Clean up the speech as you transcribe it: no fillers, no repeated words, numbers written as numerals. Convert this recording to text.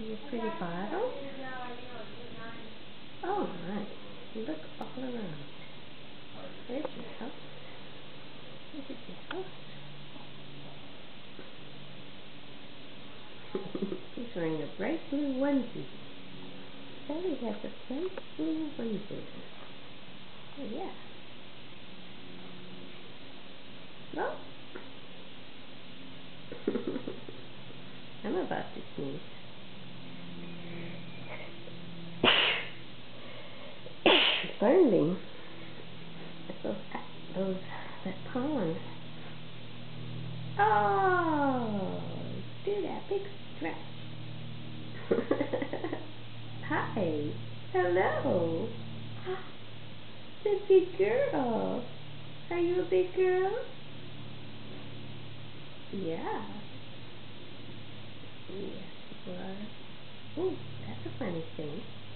Your pretty bottle? Oh my, look all around. There she goes. There she goes. She's wearing a bright blue onesie. Sally has a bright blue onesie. Oh yeah. Well, I'm about to sneeze. Burning. That pollen. Oh, do that big stretch. Hi. Hello. The big girl. Are you a big girl? Yeah. Yes, you are. Oh, that's a funny thing.